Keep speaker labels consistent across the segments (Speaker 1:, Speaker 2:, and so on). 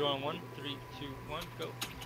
Speaker 1: 2 on 1. 3, 2, 1, go.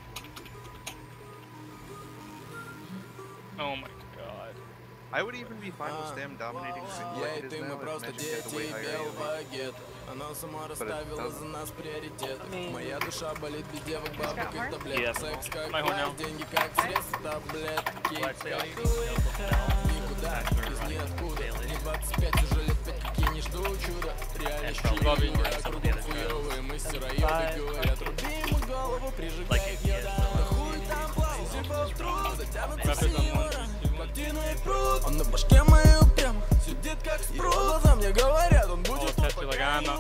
Speaker 1: Oh my god.
Speaker 2: I would even be fine with Stam dominating single like it is now if Magic had the way higher AoE.
Speaker 3: Она сама расставила за нас приоритеты. Моя душа болит без девок, бабок и таблеток. Секс как власть, деньги как средства, таблетки. Никуда, из ниоткуда. Не 25, уже лет 5, какие не жду чуда. Реальность чудовая, кругом хуёвые мастера йоды говорят. Руби ему голову, прижигай их йода. Да хуй там плавал, зипов труд, затянутся синьора. Плотиной пруд, он на башке моей упрям. Сидит как спрут, глаза мне говорят, он будет попадать.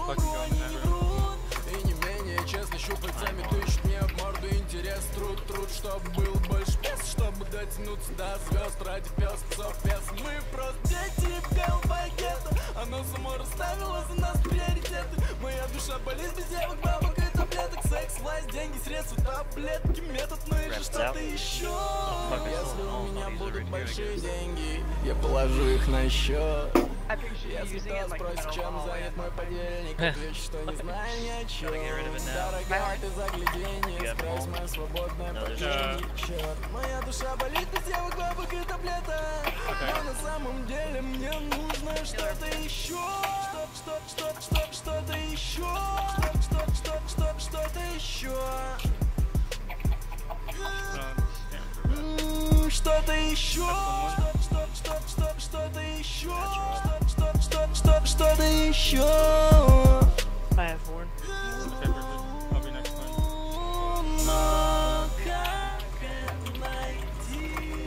Speaker 3: И не менее честно щупальцами тычет мне в морду интерес. Труд, чтоб был больше пес, чтобы дотянуться до звезд. Ради пес, псов, пес. Мы просто дети белого гетто. Оно само расставило за нас приоритеты. Моя душа болит без девок, бабок и таблеток. Секс, власть, деньги, средства, таблетки, метод, ну и же что-то еще. Если у меня будут большие деньги, я положу их на счет. Если кто спросит, чем занят мой подельник, отвечу, что не знаю ни о чем. Дорогая, ты загляденье, скрась мое свободное падение. Черт, моя душа болит без девок, бабок и таблеток. Но на самом деле мне нужно что-то еще. Что-то еще. Что-то еще. Что-то еще. Что-то еще. Что-то еще.
Speaker 4: I have one.
Speaker 1: I'll be next time.
Speaker 3: Но как найти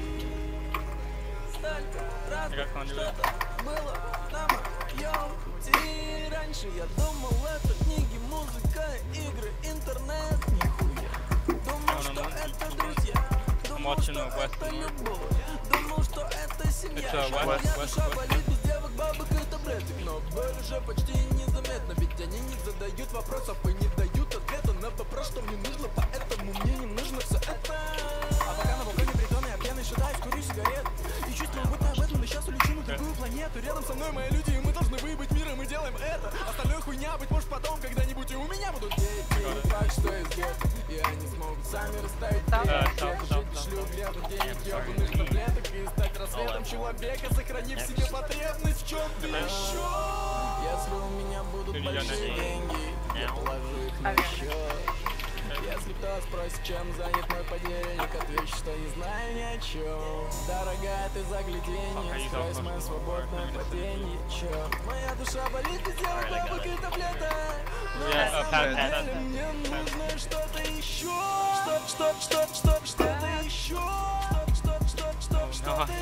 Speaker 3: столько раз что-то было на моем пути. Раньше я думал, это книги, музыка, игры, интернет, нихуя. Думал, что это друзья. Думал, что это любовь. Думал, что это семья. Моя душа болит без девок, бабок и таблеток. Но боль уже почти незаметна. Ведь они не задают вопросов и не дают ответа на вопрос, что мне нужно. Поэтому мне не нужно все это. А пока на балконе притона я пьяный шатаюсь, курю сигарет. И чувствую, будто об этом, но сейчас улечу на другую планету. Рядом со мной мои люди, и мы должны выебать мир, и мы делаем это. Остальное хуйня, быть может потом, когда-нибудь и у меня будут дети. Так что из гетто, и они смогут сами расставить приоритеты. Жить шлю гряду денег, ебаных таблеток. И стать рассветом человека, сохранив в себе потребность в чем-то еще. Если у меня будут большие деньги, я положу их на счет. Если кто спросит, чем занят мой подельник, отвечу, что не знаю ни о чем. Дорогая, ты загляденье, скрась мое свободное падение. Черт, моя душа болит без девок, бабок и таблеток. Но на самом деле мне нужно что-то еще. Что-то еще. Что-то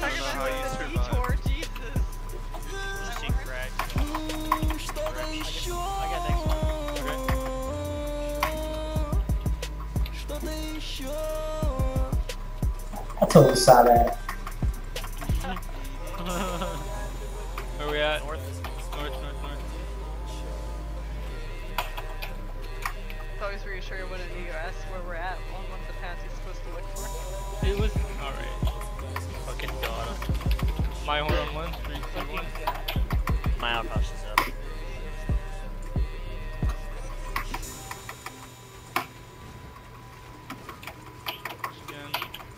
Speaker 3: еще. Что-то еще.
Speaker 5: I told the side eye.
Speaker 1: Where we at? North.
Speaker 4: It's always reassuring when you ask where we're at on one of the paths he's supposed to look for.
Speaker 1: It was alright. Fucking got him. My horn on 1, 3, 2, 1.
Speaker 6: My outpost is up.
Speaker 1: Again.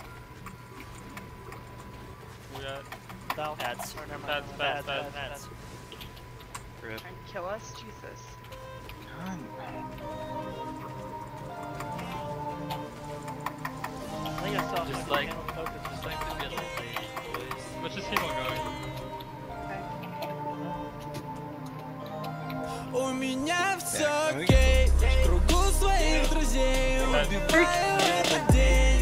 Speaker 1: We at
Speaker 6: Pads.
Speaker 1: Pads.
Speaker 2: Rip.
Speaker 4: Trying to kill us? Jesus.
Speaker 6: I think I saw
Speaker 1: Just like the other boys. Let's just keep on going.
Speaker 3: У меня все окей, в кругу своих друзей убиваю этот день.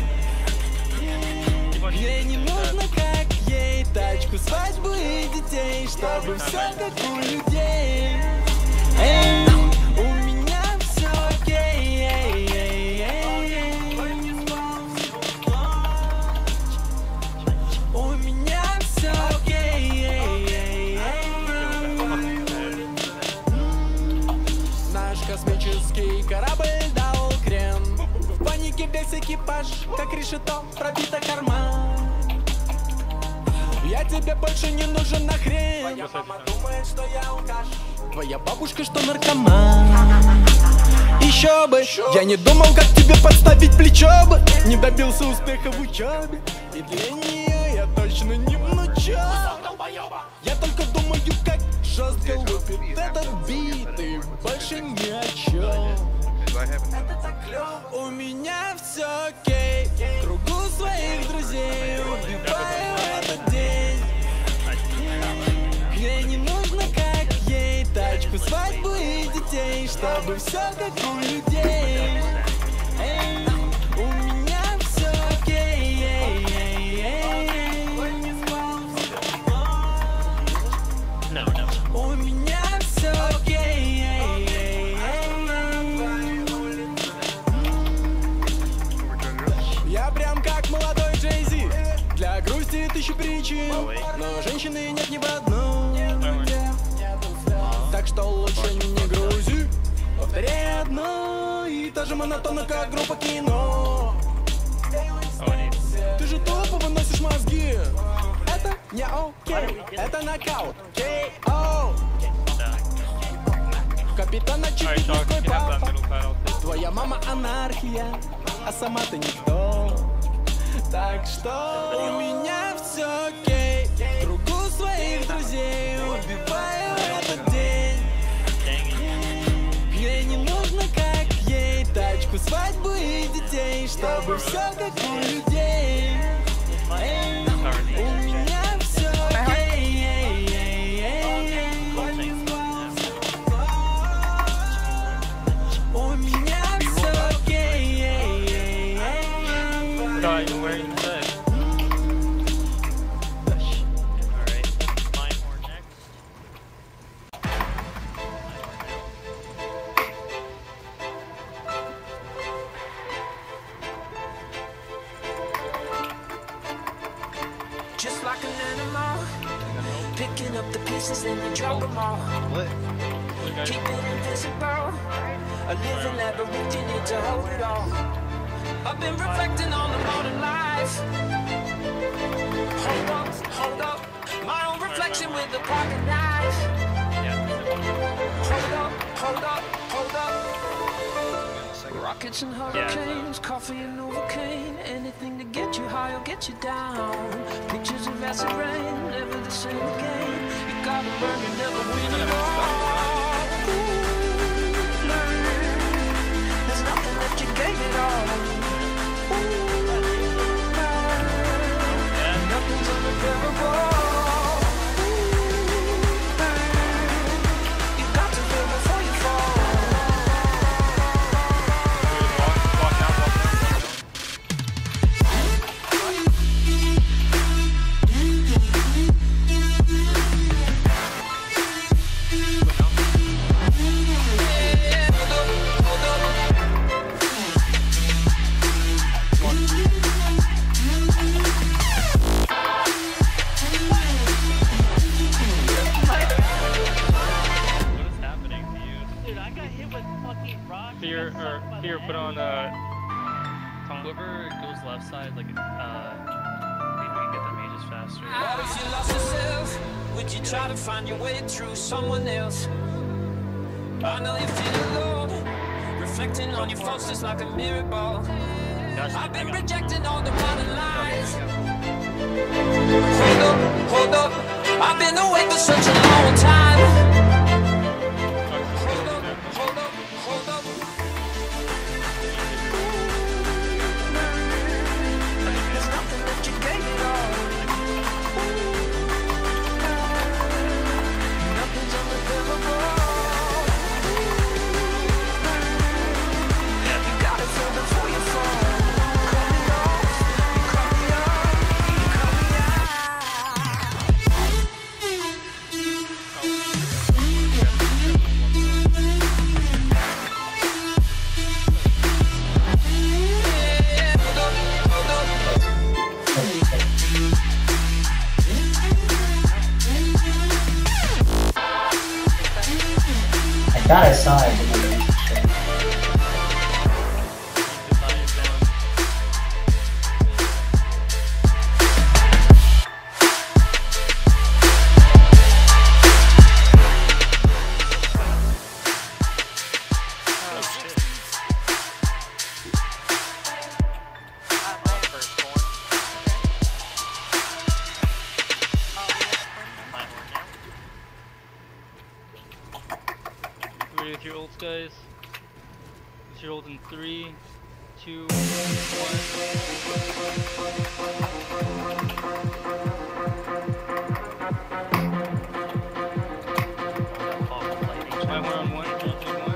Speaker 3: Мне не нужно, как ей, тачку, свадьбу и детей, чтобы все как у людей. Эй, у меня все окей. У меня все окей. Наш космический корабль дал крен. В панике весь экипаж, как решето, пробита корма. Я тебе больше не нужен нахрен. Твоя мама думает, что я алкаш. Твоя бабушка, что наркоман. Еще бы, я не думал, как тебе подставить плечо бы. Не добился успеха в учебе, и для нее я точно не внучок. Я только думаю, как жестко лупит этот бит, и больше ни о чем. У меня все окей, кругу своих друзей убиваю этот день. Мне не нужно, как ей, тачку, свадьбу и детей, чтобы все как у людей. Эй, у меня все окей. У меня все окей. Я прям как молодой Джей-Зи, для грусти тысячи причин, но женщины нет ни в одном. Так что лучше не грузи, повторяй одно и та же монотонно, как группа кино. Ты же тупо выносишь мозги. Это не окей, это нокаут. K.O. Капитан очевидно твой папа. Твоя мама анархия, а сама ты никто. Так что у меня все окей, в кругу своих друзей убиваю этот день. Ей не нужно, как ей, тачку, свадьбу и детей, чтобы все как у людей. Эй, у меня все окей. У меня все окей.
Speaker 1: Without even wearing the set.
Speaker 6: Alright, my horn next.
Speaker 5: Just like an animal, picking up the pieces and you drop them all. Keep it invisible, a living labyrinth, you need to hold it all. I've been reflecting on the modern life. Hold up, my own reflection with a pocket knife. Hold up. Rockets and hurricanes, coffee and Novocaine, anything to get you high or get you down. Pictures of acid rain, never the same again. You gotta learn, you never win it all. Learn, there's nothing left, you gave it all. Learn, nothing's unrepairable. You got to feel before you fall.
Speaker 1: Here, put on
Speaker 7: whoever goes left side, like maybe we can get the mages faster.
Speaker 5: What if you lost yourself? Would you try to find your way through someone else? I know you feel alone, reflecting on your faults just like a mirror ball. I've been rejecting all the modern lies. Hold up, I've been awake for such a long time. Hold up. There's nothing that you gave it all. Nothing's unrepairable. You gotta feel before you fall. Cut me off, you cut me off, you cut me
Speaker 8: I got a side.
Speaker 1: She rolls in 3, 2, 1. My horn on 1, 3, 2, 1.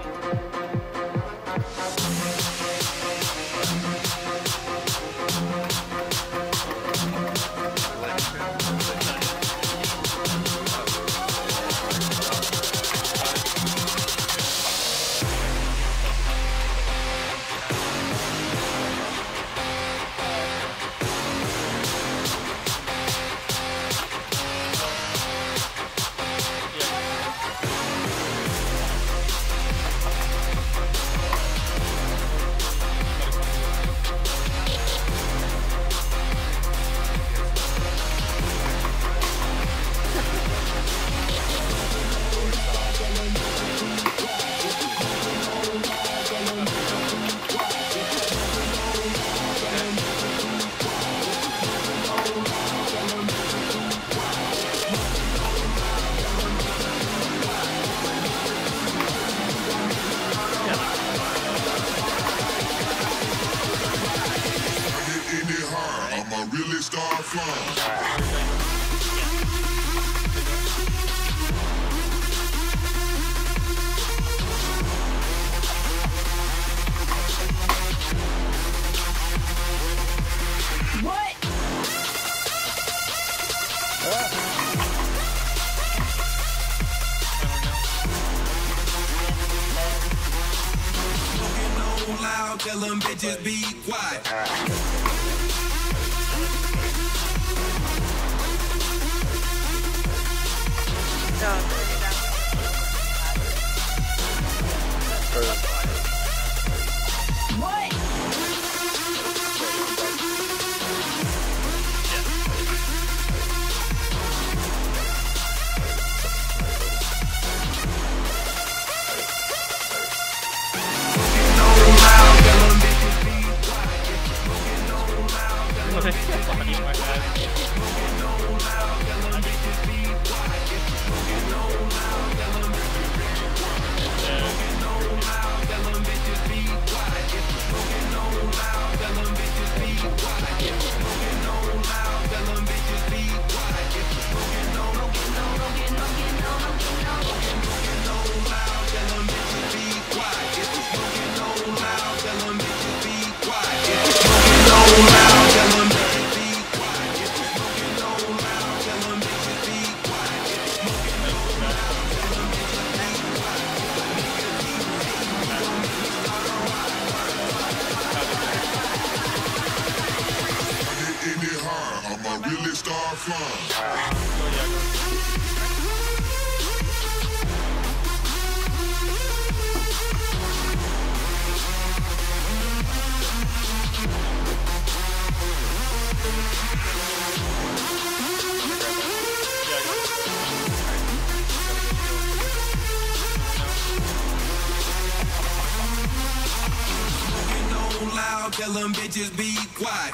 Speaker 9: Really start flying.
Speaker 5: What?
Speaker 3: Loud, tell them bitches be quiet.
Speaker 5: What?
Speaker 9: Really start flying.
Speaker 3: Loud, tell them bitches be quiet.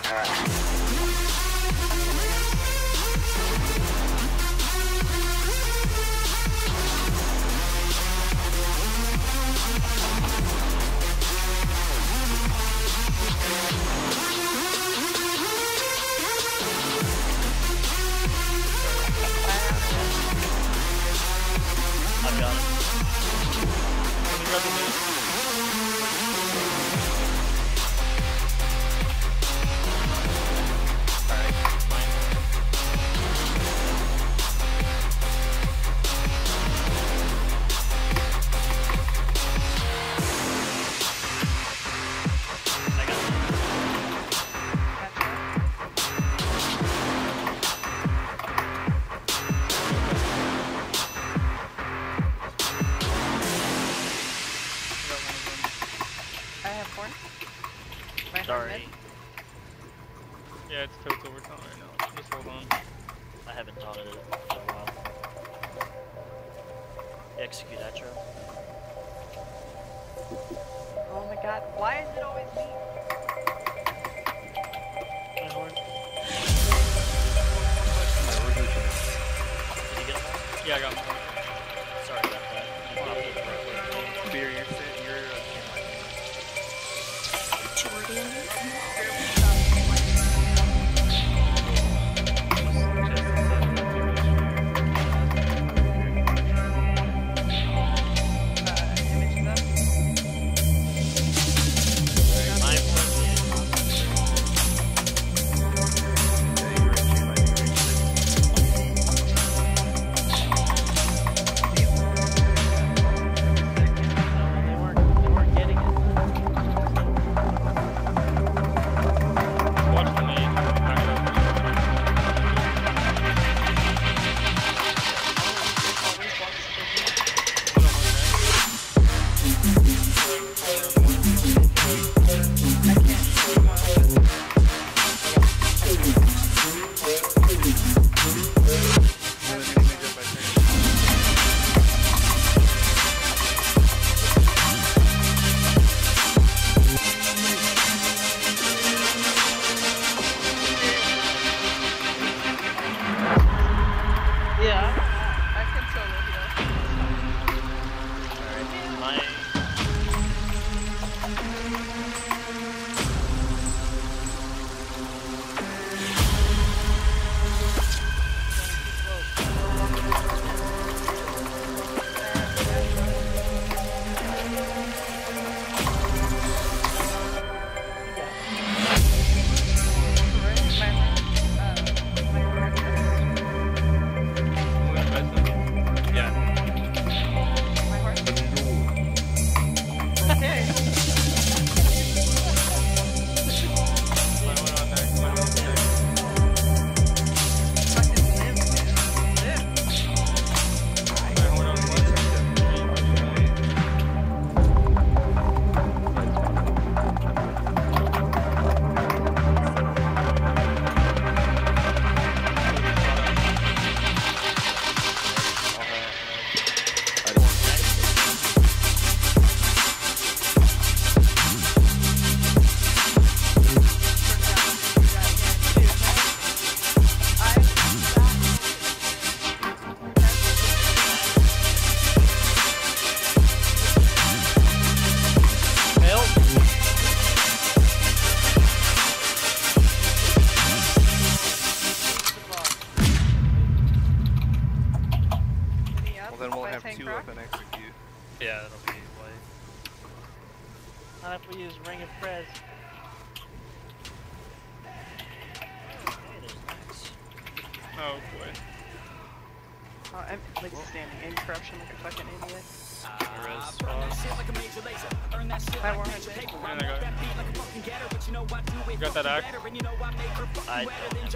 Speaker 6: I've got it. Sorry.
Speaker 1: Yeah, it's tilts overtime right now. Just hold on.
Speaker 6: I haven't taught it for a while. Execute Atro.
Speaker 4: Oh my god, why is it always me?
Speaker 6: My horn. Did you get him?
Speaker 1: Yeah, I got him.
Speaker 6: Sorry about that. You popped it right where it came.
Speaker 2: Beer, you're
Speaker 6: ring of Prez.
Speaker 1: Oh boy.
Speaker 4: Oh, I'm like standing in corruption like a fucking idiot. Hi, Warren.
Speaker 1: You got that act?
Speaker 6: I don't have the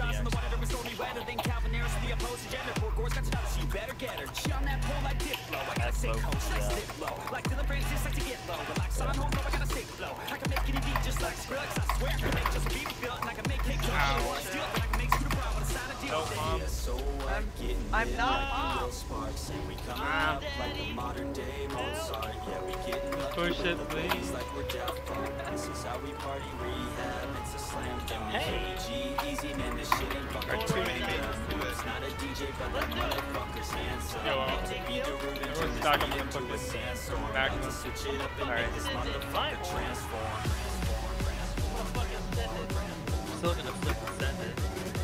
Speaker 4: I'm not mom.
Speaker 1: Push it, please.
Speaker 6: Hey!
Speaker 2: Are too many maidens do it.
Speaker 1: Yo, everyone's stocking the fucking Magnum.
Speaker 6: Alright, fine. Still gonna flip and send it.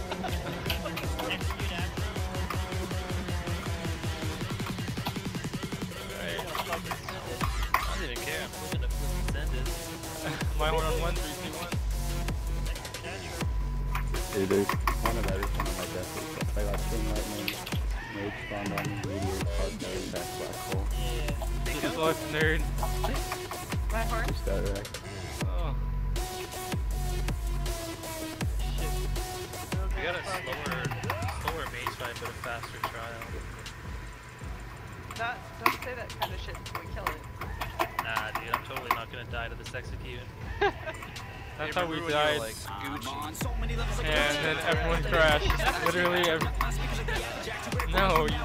Speaker 6: I don't even care, I'm still gonna flip and send it.
Speaker 1: My one on 1, 3, 2, 1.
Speaker 10: Dude, there's one of everything on my desk. I got Sting Lightning, Mage Spawned on Meteor, Card Nerd, Back Black Hole.
Speaker 1: This fuck nerd.
Speaker 4: My horn?
Speaker 10: Just got wrecked.
Speaker 1: Oh.
Speaker 7: We got a slower base fight, but a faster trial.
Speaker 4: Don't say that kind of shit until we kill it.
Speaker 7: Nah, dude, I'm totally not gonna die to this execute.
Speaker 1: That's how we died.
Speaker 2: Like Gucci.
Speaker 1: And then everyone crashed. Literally every... No, you...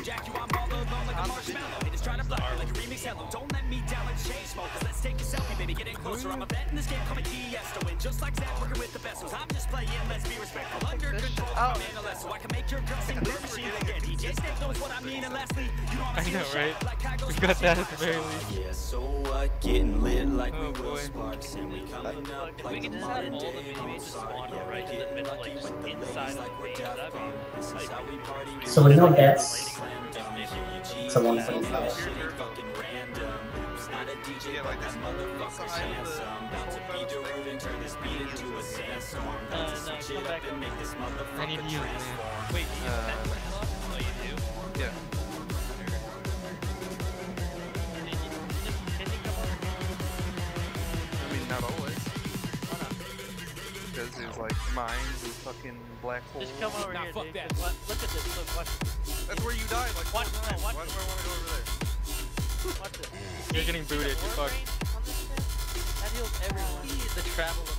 Speaker 1: Don't let me down and change smoke. Let's take a selfie, baby. Get in closer. I'm a vet in this game, call me Tiesto. And just like Zach, working with the vessels. I'm just playing, let's be respectful. Under control, I'm in a less, so I can make your girl sing the machine again. DJ Snake knows what I mean, and lastly, you don't I know, right? We got that at the very least.
Speaker 3: Yeah, so what? Getting lit like
Speaker 1: oh,
Speaker 3: we will
Speaker 1: boy.
Speaker 3: sparks, and we coming up
Speaker 6: If
Speaker 3: like
Speaker 6: we can just have all the mini-mages spawn right in the middle, like inside of the base, that'd be like...
Speaker 8: So with no deaths, it's a 1.5.
Speaker 2: Yeah, like this motherfucker handsome. About to be Darude and turn this beat into a sandstorm.
Speaker 6: No, come back and make this
Speaker 1: I need you, man.
Speaker 7: Wait, you use that? Oh, you do?
Speaker 2: Yeah.
Speaker 6: Can you come over here?
Speaker 2: I mean, not always. Because there's like mines and fucking black holes.
Speaker 6: Just come over here, dude. Look at this, look, watch this.
Speaker 2: That's where you died, like
Speaker 6: Watch
Speaker 2: four times.
Speaker 6: this, watch
Speaker 2: Why do I want to go over there?
Speaker 6: Watch this.
Speaker 1: You're getting booted, you fuck.
Speaker 6: That heals everyone.
Speaker 7: The travel of